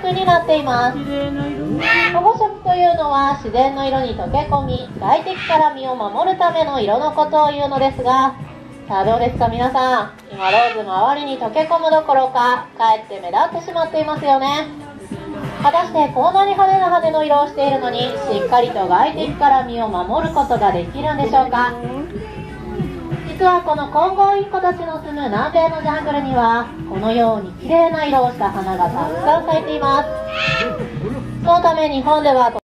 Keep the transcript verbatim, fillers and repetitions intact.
色になっています。保護色というのは自然の色に溶け込み、外敵から身を守るための色のことを言うのですが、さあどうですか皆さん、今ローズ周りに溶け込むどころかかえって目立ってしまっていますよね。果たしてこんなに派手な羽の色をしているのにしっかりと外敵から身を守ることができるんでしょうか。実はこのコンゴウインコたちの住む南米のジャングルにはこのように綺麗な色をした花がたくさん咲いています。そのため日本では